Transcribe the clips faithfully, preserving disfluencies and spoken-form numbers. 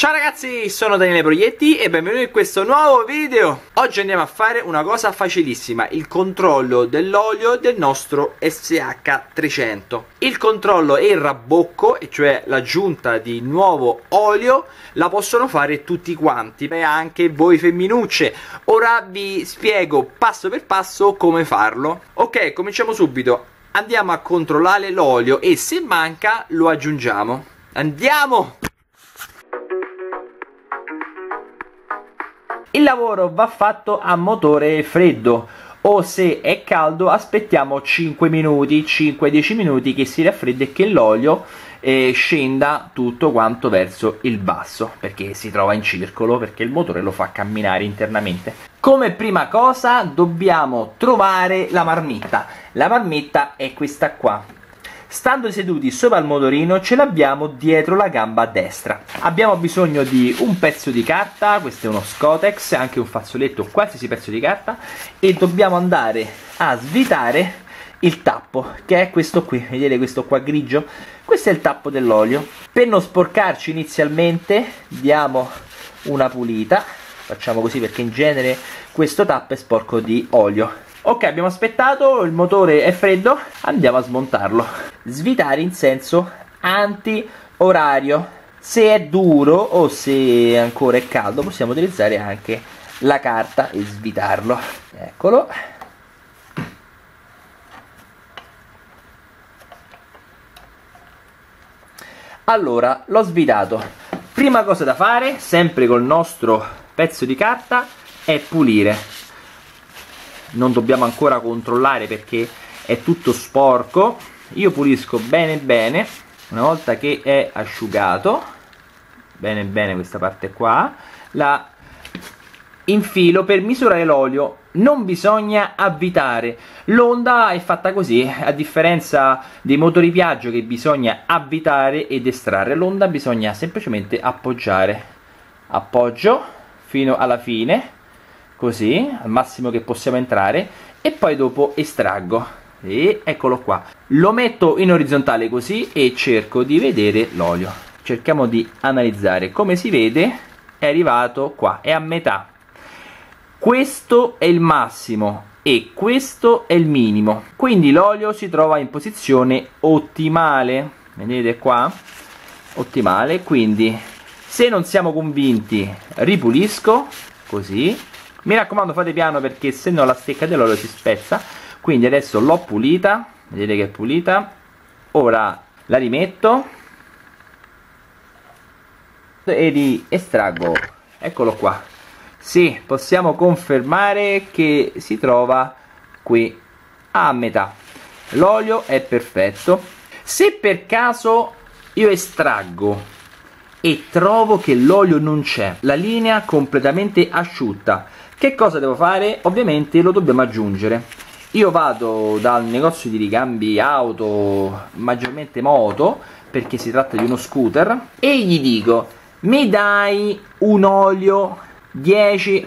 Ciao ragazzi, sono Daniele Proietti e benvenuti in questo nuovo video. Oggi andiamo a fare una cosa facilissima, il controllo dell'olio del nostro S H trecento. Il controllo e il rabbocco, e cioè l'aggiunta di nuovo olio, la possono fare tutti quanti, e anche voi femminucce. Ora vi spiego passo per passo come farlo. Ok, cominciamo subito. Andiamo a controllare l'olio e se manca lo aggiungiamo. Andiamo! Il lavoro va fatto a motore freddo, o se è caldo aspettiamo cinque minuti, cinque dieci minuti che si raffredda e che l'olio eh, scenda tutto quanto verso il basso, perché si trova in circolo, perché il motore lo fa camminare internamente. Come prima cosa dobbiamo trovare la marmitta. La marmitta è questa qua. Stando seduti sopra il motorino ce l'abbiamo dietro la gamba destra. Abbiamo bisogno di un pezzo di carta, questo è uno Scotex, anche un fazzoletto, qualsiasi pezzo di carta, e dobbiamo andare a svitare il tappo, che è questo qui, vedete questo qua grigio? Questo è il tappo dell'olio. Per non sporcarci inizialmente diamo una pulita, facciamo così perché in genere questo tappo è sporco di olio. Ok, abbiamo aspettato, il motore è freddo, andiamo a smontarlo. Svitare in senso anti-orario. Se è duro o se ancora è caldo possiamo utilizzare anche la carta e svitarlo. Eccolo. Allora, l'ho svitato. Prima cosa da fare, sempre col nostro pezzo di carta, è pulire. Non dobbiamo ancora controllare perché è tutto sporco. Io pulisco bene bene. Una volta che è asciugato bene bene questa parte qua, la infilo per misurare l'olio. Non bisogna avvitare, l'onda è fatta così, a differenza dei motori Piaggio che bisogna avvitare ed estrarre, l'onda bisogna semplicemente appoggiare. Appoggio fino alla fine, così, al massimo che possiamo entrare, e poi dopo estraggo. E eccolo qua. Lo metto in orizzontale così e cerco di vedere l'olio. Cerchiamo di analizzare. Come si vede è arrivato qua, è a metà. Questo è il massimo e questo è il minimo. Quindi l'olio si trova in posizione ottimale. Vedete qua? Ottimale. Quindi se non siamo convinti ripulisco, così. Mi raccomando fate piano perché se no la stecca dell'olio si spezza. Quindi adesso l'ho pulita, vedete che è pulita. Ora la rimetto e li estraggo. Eccolo qua. Sì, possiamo confermare che si trova qui a metà. L'olio è perfetto. Se per caso io estraggo e trovo che l'olio non c'è, la linea completamente asciutta, che cosa devo fare? Ovviamente lo dobbiamo aggiungere. Io vado dal negozio di ricambi auto, maggiormente moto, perché si tratta di uno scooter, e gli dico: mi dai un olio dieci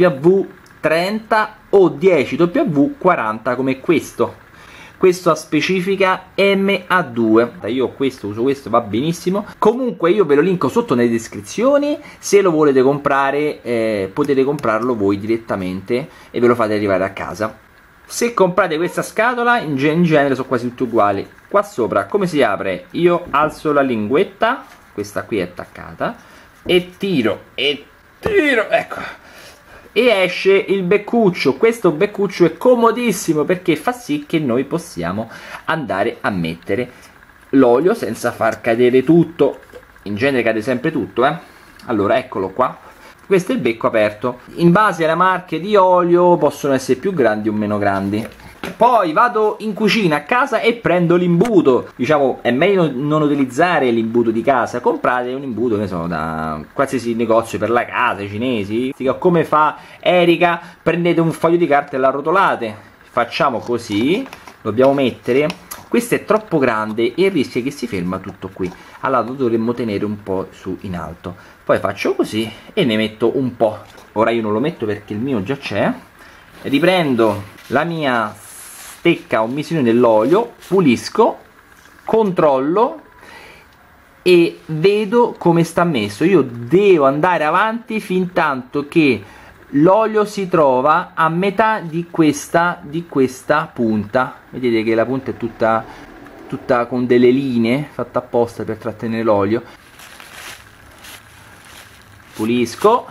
W trenta o dieci W quaranta come questo? Questo ha specifica M A due. Io ho questo, uso questo, va benissimo. Comunque io ve lo linko sotto nelle descrizioni. Se lo volete comprare eh, potete comprarlo voi direttamente e ve lo fate arrivare a casa. Se comprate questa scatola, in, gen in genere sono quasi tutti uguali. Qua sopra come si apre? Io alzo la linguetta, questa qui è attaccata, e tiro, e tiro, ecco, e esce il beccuccio. Questo beccuccio è comodissimo perché fa sì che noi possiamo andare a mettere l'olio senza far cadere tutto. In genere cade sempre tutto, eh. Allora eccolo qua, questo è il becco aperto. In base alle marche di olio possono essere più grandi o meno grandi. Poi vado in cucina a casa e prendo l'imbuto. Diciamo è meglio non utilizzare l'imbuto di casa, comprate un imbuto che so da qualsiasi negozio per la casa, i cinesi, come fa Erika. Prendete un foglio di carta e la rotolate. Facciamo così, dobbiamo mettere. Questo è troppo grande e rischia che si ferma tutto qui, allora lo dovremmo tenere un po' su in alto. Poi faccio così e ne metto un po'. Ora io non lo metto perché il mio già c'è. Riprendo la mia stecca o misurino dell'olio, pulisco, controllo e vedo come sta messo. Io devo andare avanti fin tanto che l'olio si trova a metà di questa, di questa punta. Vedete che la punta è tutta, tutta con delle linee fatta apposta per trattenere l'olio. Pulisco.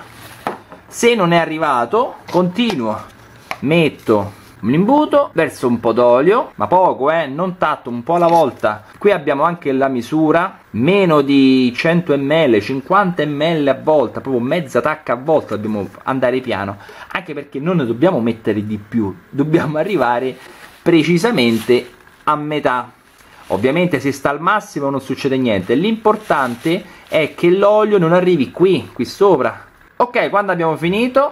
Se non è arrivato, continuo, metto l'imbuto, verso un po' d'olio, ma poco, eh, non tanto, un po' alla volta. Qui abbiamo anche la misura, meno di cento millilitri, cinquanta millilitri a volta, proprio mezza tacca a volta, dobbiamo andare piano, anche perché non ne dobbiamo mettere di più, dobbiamo arrivare precisamente a metà. Ovviamente se sta al massimo non succede niente, l'importante è che l'olio non arrivi qui, qui sopra. Ok, quando abbiamo finito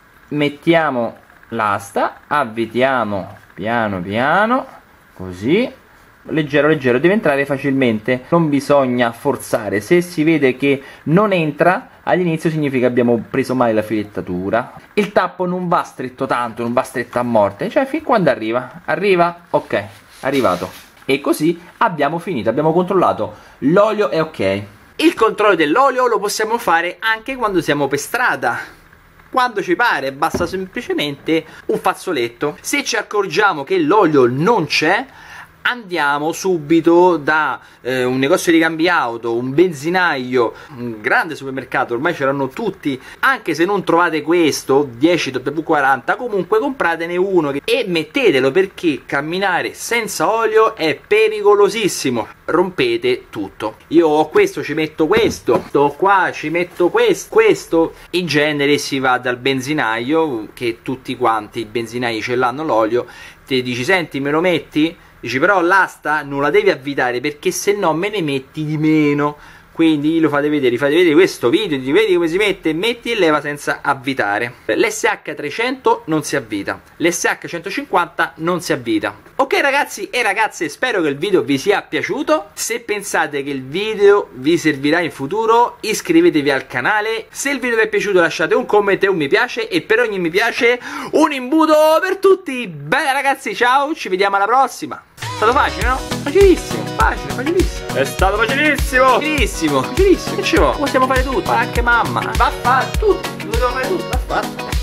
mettiamo l'asta, avvitiamo piano piano, così, leggero leggero, deve entrare facilmente, non bisogna forzare. Se si vede che non entra all'inizio significa che abbiamo preso male la filettatura. Il tappo non va stretto tanto, non va stretto a morte, cioè fin quando arriva, arriva, ok, arrivato. E così abbiamo finito, abbiamo controllato, l'olio è ok. Il controllo dell'olio lo possiamo fare anche quando siamo per strada, quando ci pare, basta semplicemente un fazzoletto. Se ci accorgiamo che l'olio non c'è, andiamo subito da eh, un negozio di cambiauto, un benzinaio, un grande supermercato, ormai ce l'hanno tutti. Anche se non trovate questo dieci W quaranta, comunque compratene uno e mettetelo, perché camminare senza olio è pericolosissimo, rompete tutto. Io ho questo, ci metto questo, sto qua, ci metto questo, questo. In genere si va dal benzinaio, che tutti quanti i benzinai ce l'hanno l'olio, ti dici senti me lo metti? Dici però l'asta non la devi avvitare, perché se no me ne metti di meno. Quindi lo fate vedere, fate vedere questo video, ti vedi come si mette, metti e leva senza avvitare. L'S H trecento non si avvita, l'S H centocinquanta non si avvita. Ok ragazzi e ragazze, spero che il video vi sia piaciuto. Se pensate che il video vi servirà in futuro, iscrivetevi al canale. Se il video vi è piaciuto lasciate un commento e un mi piace, e per ogni mi piace un imbuto per tutti. Bene ragazzi, ciao, ci vediamo alla prossima. È stato facile, no? Facilissimo, facile, facilissimo. È stato facilissimo. Facilissimo, facilissimo. Che ci vuole? Possiamo fare tutto. Anche mamma. Va a fare tutto. Dobbiamo fare tutto. Va a fare.